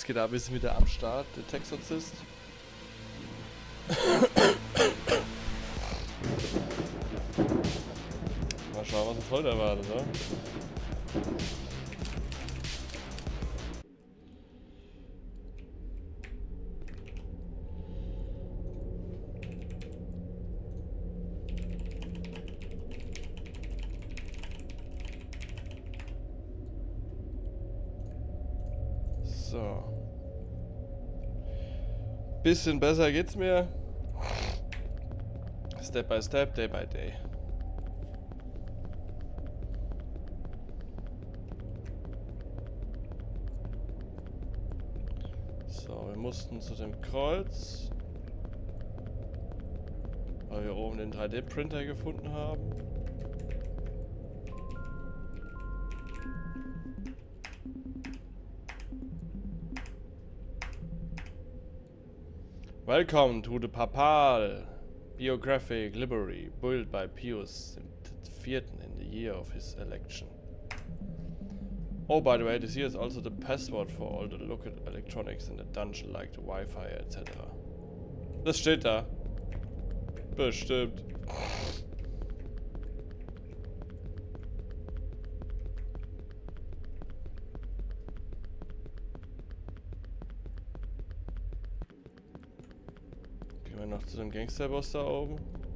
geht ab, ist wieder am Start, der Texorzist. Mal schauen, was uns heute erwartet, ne? So. Bisschen besser geht's mir. Step by step, day by day. So, wir mussten zu dem Kreuz, weil wir oben den 3D-Printer gefunden haben. Welcome to the Papal Biographic Library, built by Pius IV in the year of his election. Oh, by the way, this here is also the password for all the local electronics in the dungeon, like the Wi-Fi, etc. Das steht da. Bestimmt. Gehen wir noch zu dem Gangsterboss da oben.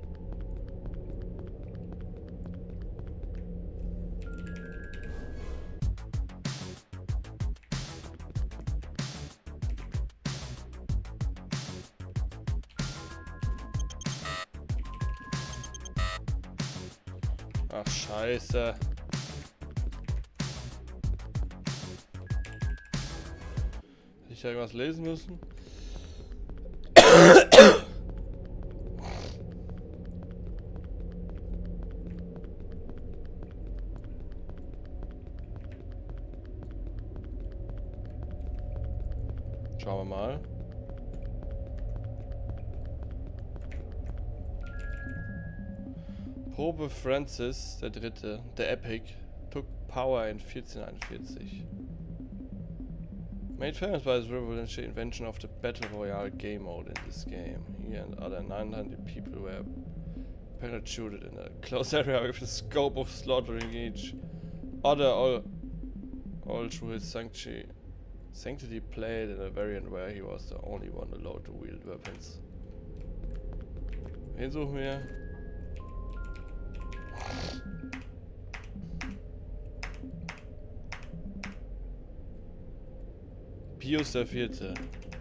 Ach, scheiße. Hätte ich da irgendwas lesen müssen? Schauen wir mal. Pope Francis III, the Epic, took power in 1441. Made famous by his revolutionary invention of the Battle Royale game mode in this game. He and other 900 people were parachuted in a close area with the scope of slaughtering each other all through his sanctity played in a variant where he was the only one allowed to wield weapons. Wen suchen wir? Pius IV.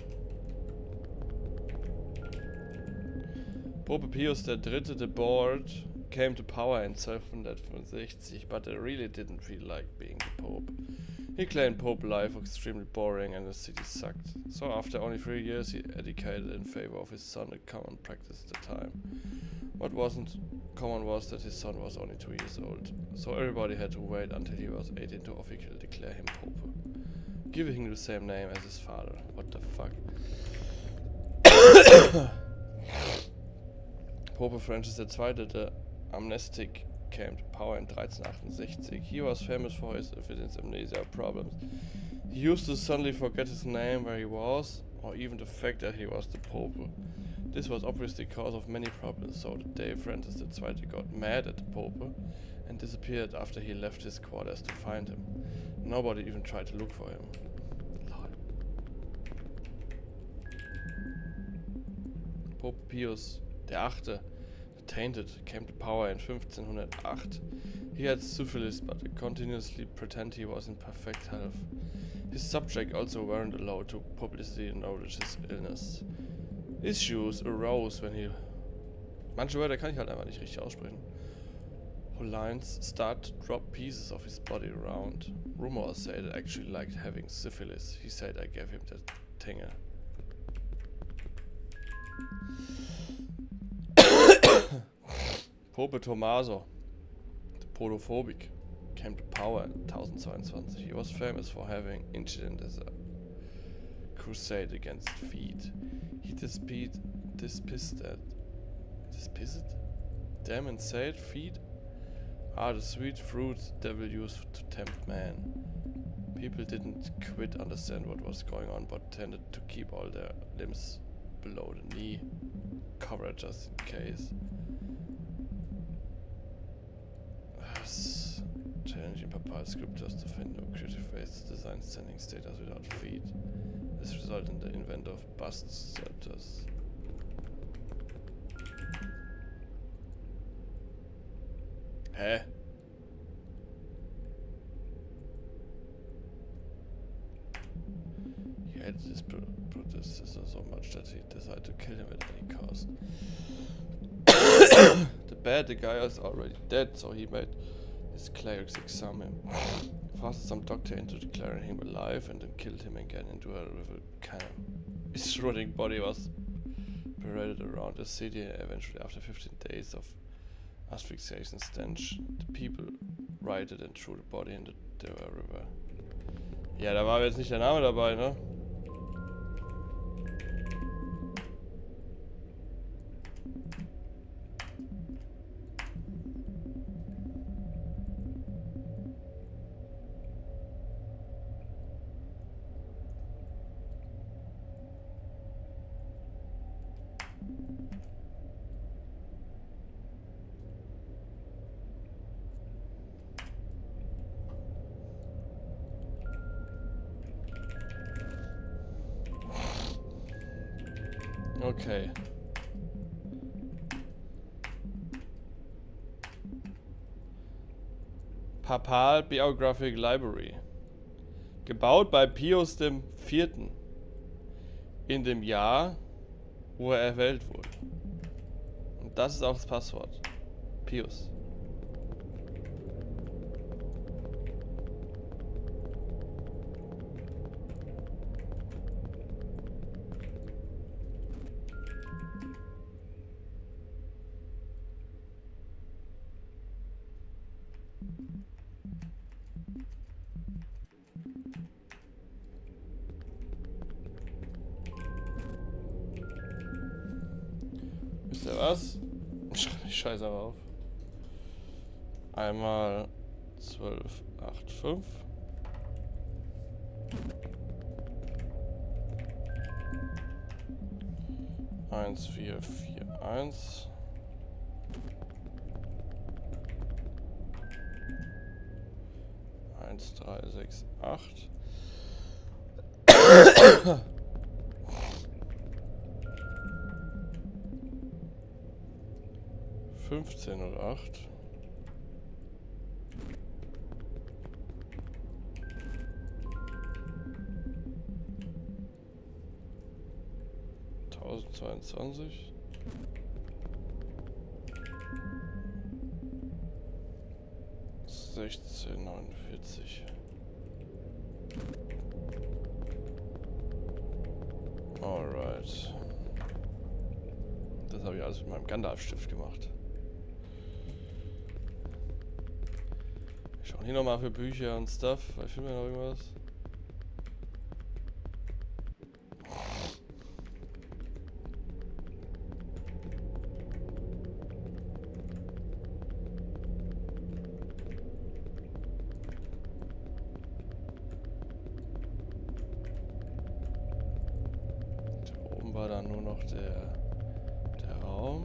Pope Pius III, the Board, came to power in 1265, but he really didn't feel like being the Pope. He claimed Pope life was extremely boring and the city sucked. So after only 3 years he abdicated in favor of his son, a common practice at the time. What wasn't common was that his son was only 2 years old, so everybody had to wait until he was 18 to officially declare him Pope, giving him the same name as his father. What the fuck? Pope Francis II, the amnestic, came to power in 1368. He was famous for his evidence amnesia problems. He used to suddenly forget his name, where he was, or even the fact that he was the Pope. This was obviously cause of many problems, so the day Francis II got mad at the Pope and disappeared after he left his quarters to find him. Nobody even tried to look for him. Lol. Pope Pius VIII, the Tainted, came to power in 1508. He had syphilis but continuously pretended he was in perfect health. His subjects also weren't allowed to publicly acknowledge his illness. Issues arose when he... Manche Wörter kann ich halt einfach nicht richtig aussprechen. Lines start to drop pieces of his body around. Rumors say that actually liked having syphilis. He said I gave him that tinge. Pope Tommaso, the Podophobic, came to power in 1022. He was famous for having incident as a crusade against feet. He despised them and said feet are the sweet fruits the devil used to tempt man. People didn't quite understand what was going on, but tended to keep all their limbs below the knee covered just in case. Challenging papal scriptures to find no creative ways to design standing statues without feet. This resulted in the invent of bust sculptors. Hä? He hated his predecessor so much that he decided to kill him at any cost. The guy is already dead, so he made his clerics examine him. Fastened some doctor into declaring him alive and then killed him again into a river cannon. His rotting body was paraded around the city and eventually after 15 days of asphyxiation stench, the people rioted and threw the body into the river. Ja, da war jetzt nicht der Name dabei, ne? Okay. Papal Biographic Library. Gebaut bei Pius IV. In dem Jahr, wo er erwählt wurde. Und das ist auch das Passwort. Pius. Wisst ihr was? Ich schreibe die Scheiße aber auf. Einmal 1285. Eins, 4, 4, 1. Eins, 3, 6, 8. 1508. Zweiundzwanzig. 1649. Alright. Das habe ich alles mit meinem Gandalf-Stift gemacht. Ich schaue hier nochmal für Bücher und Stuff. Vielleicht finden wir noch irgendwas. Da oben war dann nur noch der Raum.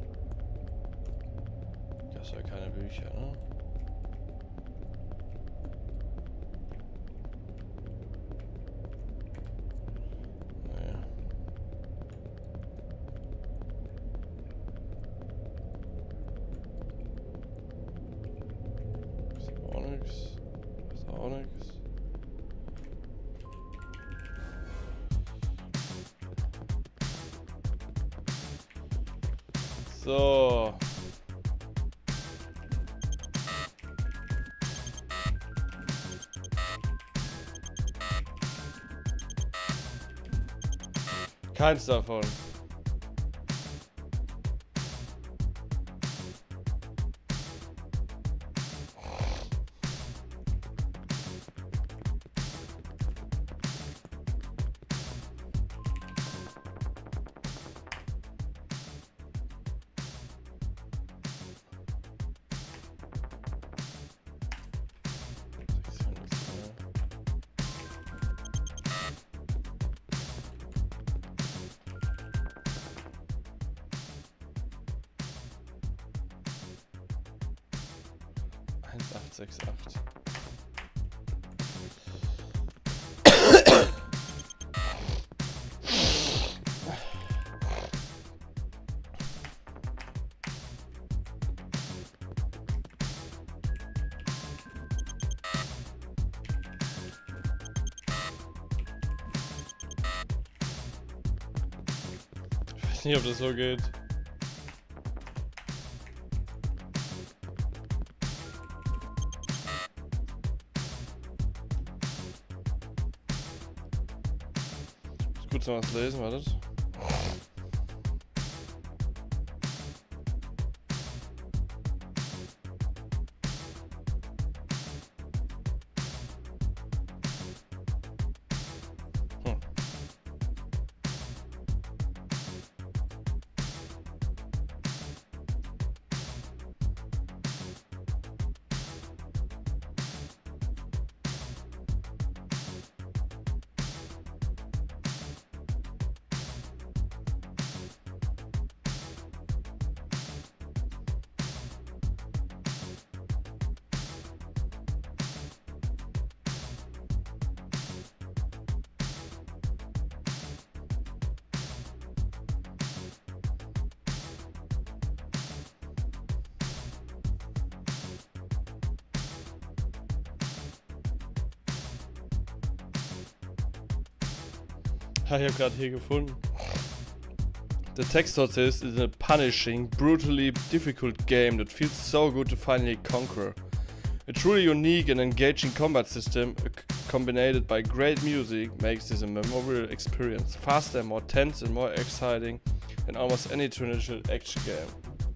Das war keine Bücher, ne? Ist auch nichts. So. Keins davon. 168. Ich weiß nicht, ob das so geht. Ist gut, noch was lesen, wartet. Ich habe gerade hier gefunden. The text dot says is a punishing, brutally difficult game that feels so good to finally conquer. A truly unique and engaging combat system, combined by great music, makes this a memorable experience, faster, more tense and more exciting than almost any traditional action game.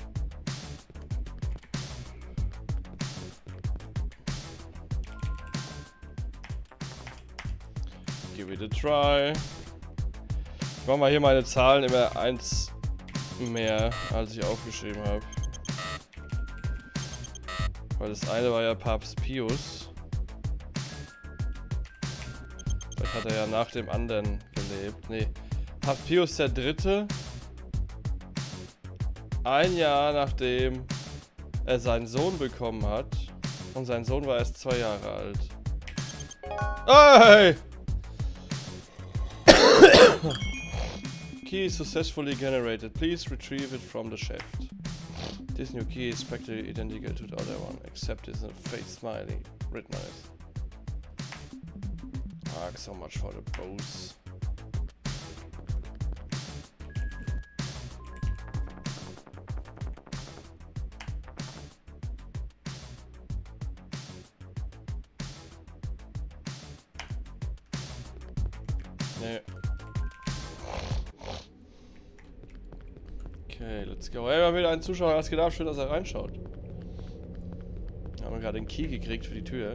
Give it a try. Ich mache mal hier meine Zahlen immer 1 mehr, als ich aufgeschrieben habe. Weil das eine war ja Papst Pius. Vielleicht hat er ja nach dem anderen gelebt. Nee, Papst Pius der Dritte. Ein Jahr nachdem er seinen Sohn bekommen hat. Und sein Sohn war erst 2 Jahre alt. Hey! Key is successfully generated. Please retrieve it from the shaft. This new key is practically identical to the other one, except it's a face smiley written on it. Ah, so much for the pose. Nee. Okay, let's go. Hey, mal wieder ein Zuschauer, was gedacht, schön, dass er reinschaut. Wir haben gerade den Key gekriegt für die Tür.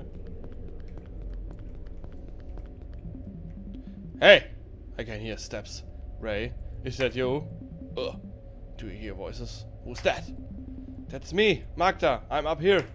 Hey! I can hear steps. Ray, is that you? Ugh. Do you hear voices? Who's that? That's me, Magda. I'm up here.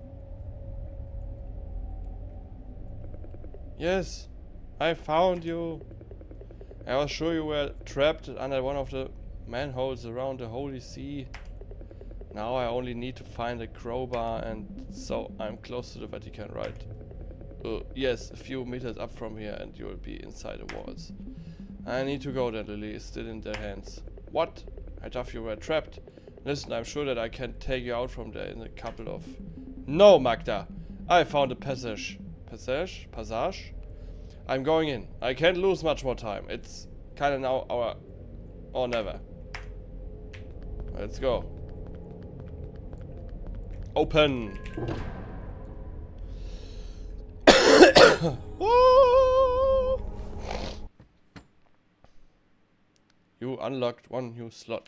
Yes, I found you. I was sure you were trapped under one of the manholes around the Holy See. Now I only need to find a crowbar, and so I'm close to the Vatican, right? Yes, a few meters up from here and you'll be inside the walls. I need to go there, Lily is still in their hands. What? I thought you were trapped. Listen, I'm sure that I can take you out from there in a couple of... No, Magda! I found a passage. Passage? I'm going in. I can't lose much more time. It's kinda now our... or never. Let's go. Open! You unlocked one new slot.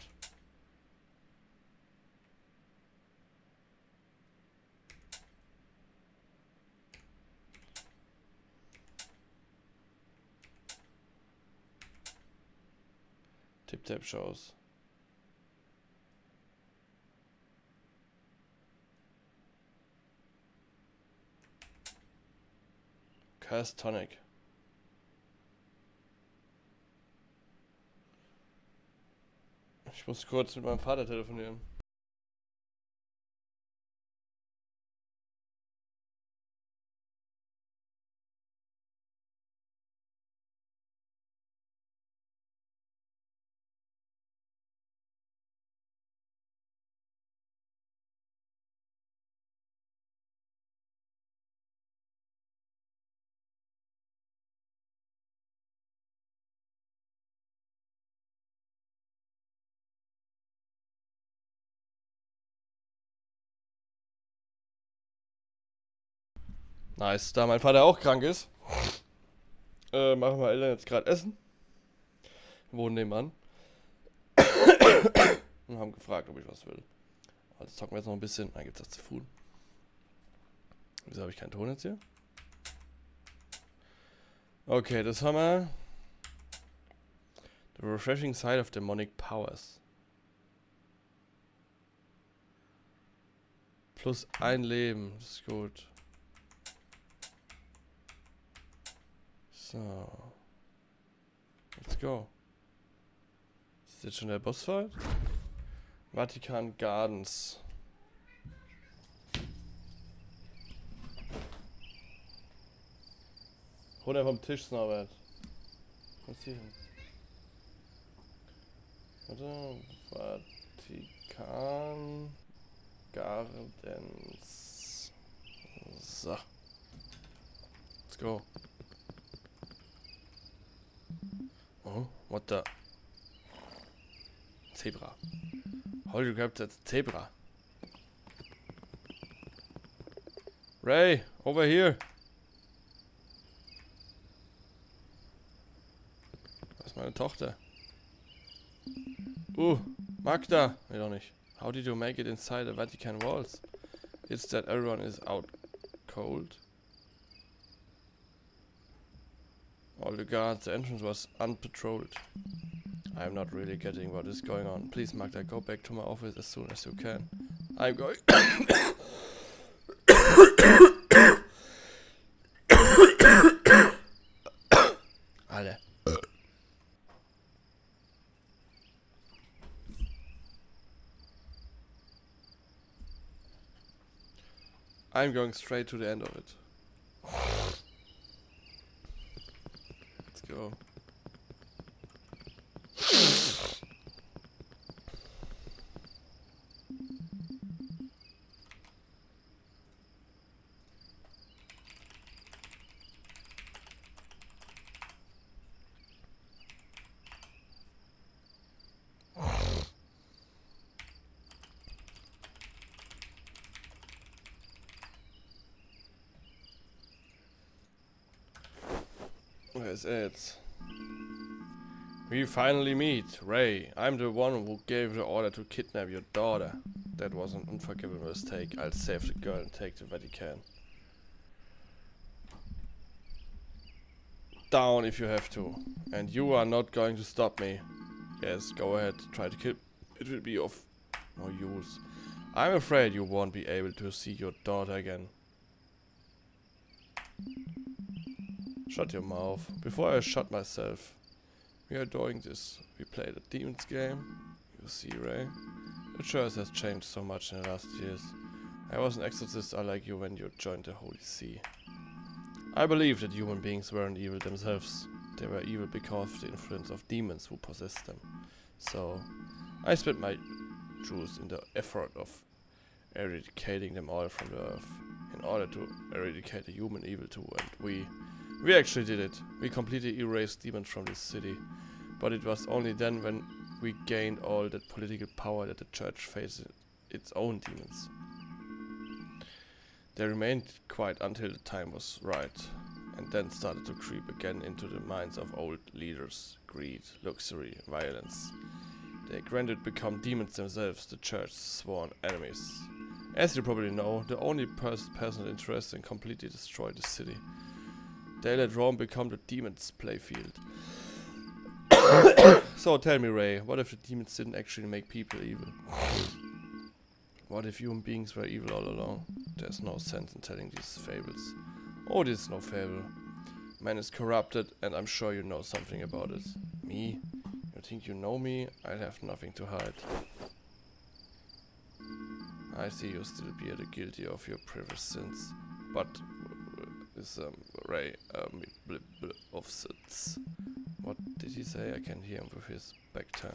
Tip-Tap shows. Cursed Tonic. Ich muss kurz mit meinem Vater telefonieren. Nice, da mein Vater auch krank ist, machen wir Eltern jetzt gerade Essen. Wir wohnen nebenan. Und haben gefragt, ob ich was will. Also zocken wir jetzt noch ein bisschen, dann gibt's das zu tun. Wieso habe ich keinen Ton jetzt hier? Okay, das haben wir. The refreshing side of demonic powers. Plus ein Leben, das ist gut. So. Let's go. Ist jetzt schon der Bossfight? Vatican Gardens. Runter vom Tisch, Norbert. Was ist hier hin? Warte, Vatican Gardens. So. Let's go. Oh, what the? Zebra. How did you grab that zebra? Ray, over here. Das ist meine Tochter. Magda. Nee, doch nicht. How did you make it inside the Vatican walls? It's that everyone is out cold. All the guards, the entrance was unpatrolled. I'm not really getting what is going on. Please, Magda, go back to my office as soon as you can. I'm going... Alter. I'm going straight to the end of it. Let's go. Where's it? We finally meet. Ray, I'm the one who gave the order to kidnap your daughter. That was an unforgivable mistake. I'll save the girl and take the Vatican. Down if you have to. And you are not going to stop me. Yes, go ahead. Try to kill. It will be of no use. I'm afraid you won't be able to see your daughter again. Shut your mouth. Before I shut myself. We are doing this. We played a demon's game. You see, Ray? The church has changed so much in the last years. I was an exorcist like you when you joined the Holy See. I believe that human beings weren't evil themselves. They were evil because of the influence of demons who possessed them. So, I spent my juice in the effort of eradicating them all from the earth. In order to eradicate the human evil too, and we actually did it. We completely erased demons from this city. But it was only then when we gained all that political power that the church faced its own demons. They remained quiet until the time was right, and then started to creep again into the minds of old leaders. Greed, luxury, violence. They granted become demons themselves, the church's sworn enemies. As you probably know, the only personal interest in completely destroy the city. They let Rome become the demons' playfield. So tell me, Ray, what if the demons didn't actually make people evil? What if human beings were evil all along? There's no sense in telling these fables. Oh, this is no fable. Man is corrupted, and I'm sure you know something about it. Me? You think you know me? I have nothing to hide. I see you still bear the guilty of your previous sins, but is Ray of sins. What did he say? I can hear him with his back turned.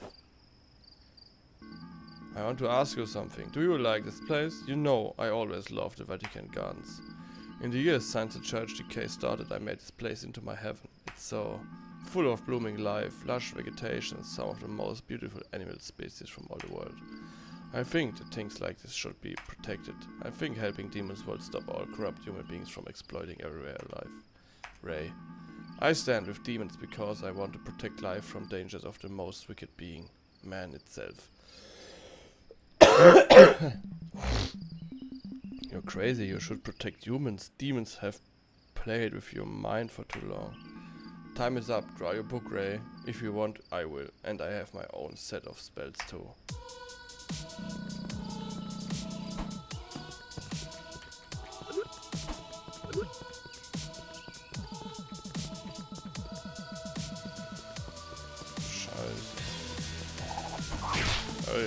I want to ask you something. Do you like this place? You know, I always loved the Vatican Gardens. In the years since the church decay started, I made this place into my heaven. It's so full of blooming life, lush vegetation, and some of the most beautiful animal species from all the world. I think that things like this should be protected. I think helping demons will stop all corrupt human beings from exploiting everywhere alive. Ray. I stand with demons because I want to protect life from dangers of the most wicked being, man itself. You're crazy, you should protect humans. Demons have played with your mind for too long. Time is up, draw your book, Ray. If you want, I will. And I have my own set of spells too. Scheiße. Ey.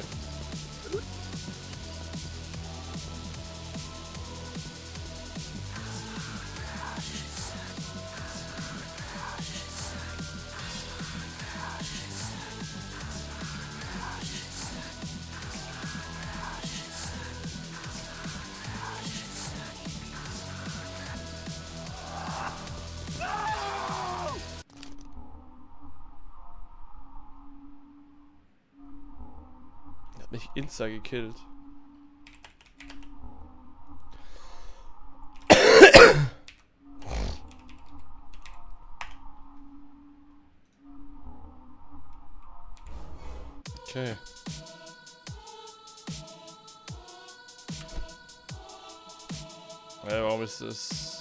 Hat mich insta gekillt. Okay. Ja, warum ist das?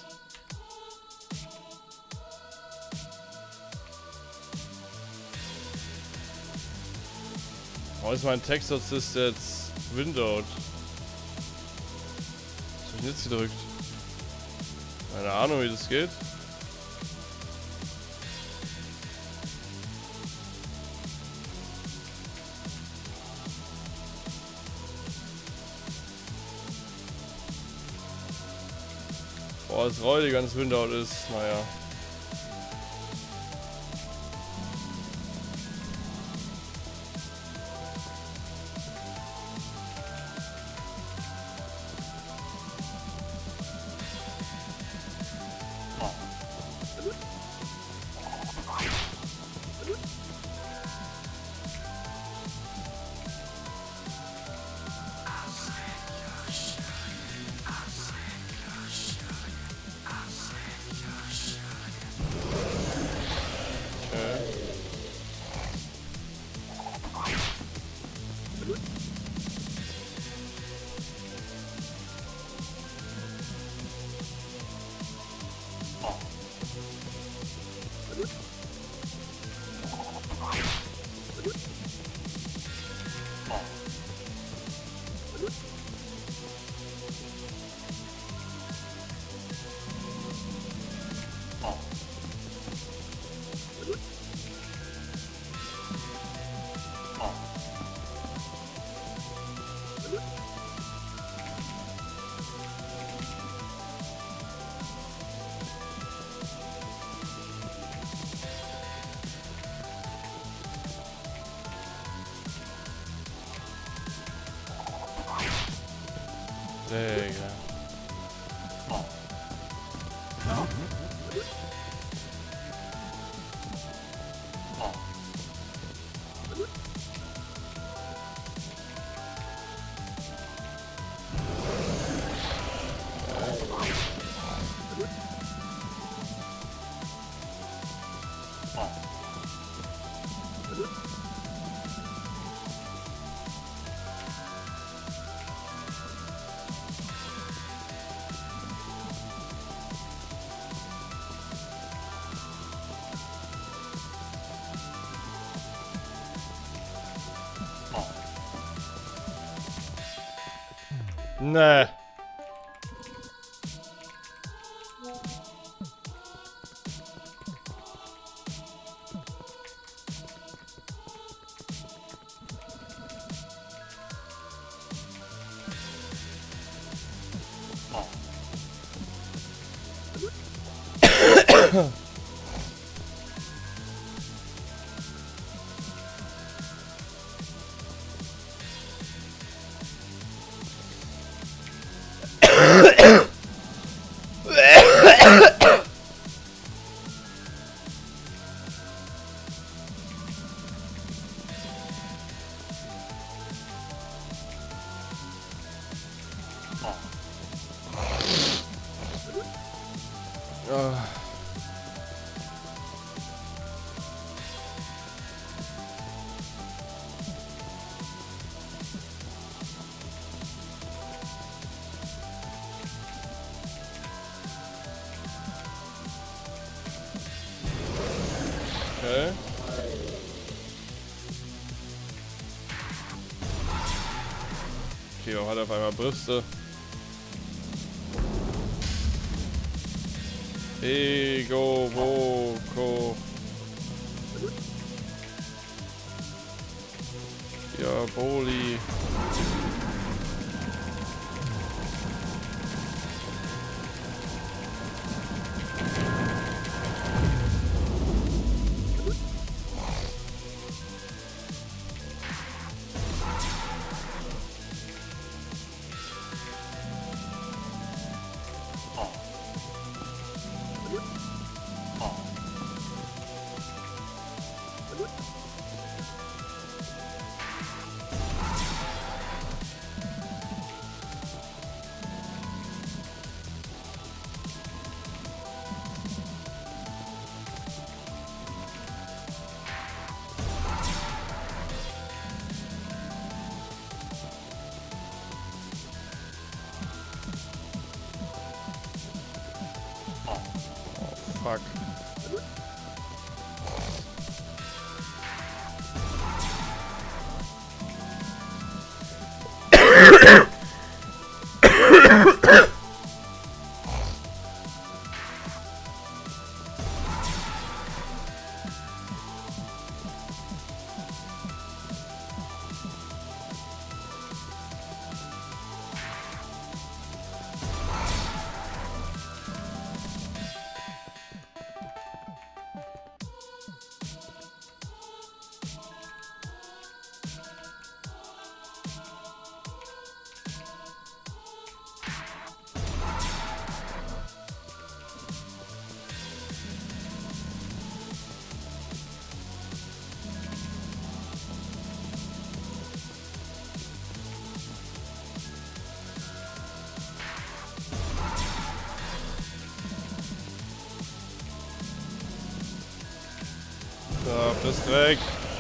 Warum ist mein Textassist jetzt windowed? Was hab ich jetzt gedrückt? Keine Ahnung, wie das geht. Boah, das räudig ganz windowed ist, naja. Digga. Nee. Okay, warum hat er auf einmal Brüste? Ego, Woko. Ja, Boli. Fuck. So, bist weg.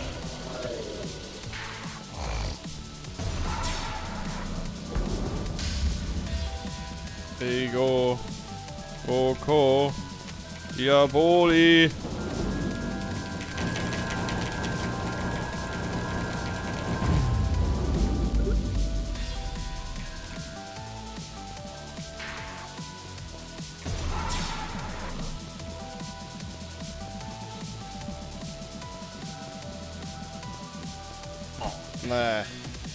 Ego. Woko. Diaboli. Nee.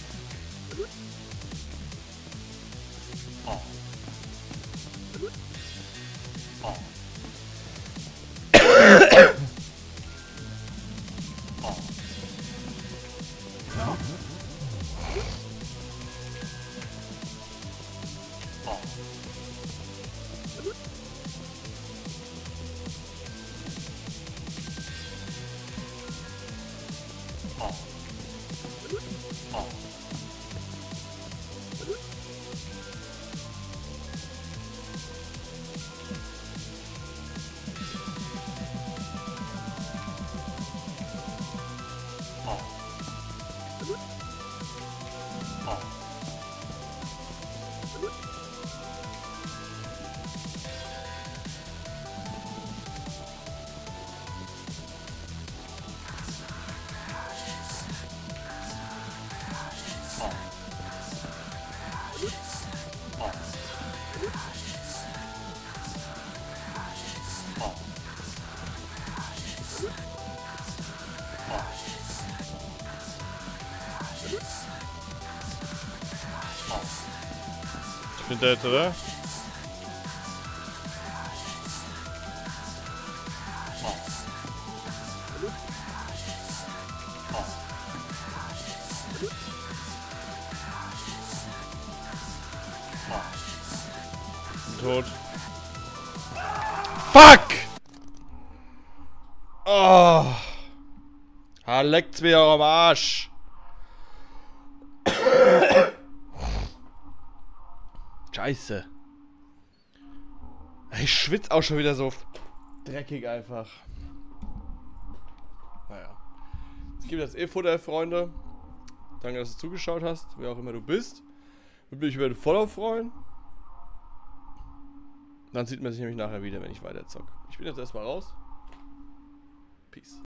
Ich bin dead, oder? Tot. Fuck! Oh! Leckt's mir auch am Arsch! Scheiße. Ich schwitze auch schon wieder so dreckig einfach. Naja. Es gibt jetzt Futter, Freunde. Danke, dass du zugeschaut hast, wer auch immer du bist. Würde mich über den Follow freuen. Dann sieht man sich nämlich nachher wieder, wenn ich weiter zocke. Ich bin jetzt erstmal raus. Peace.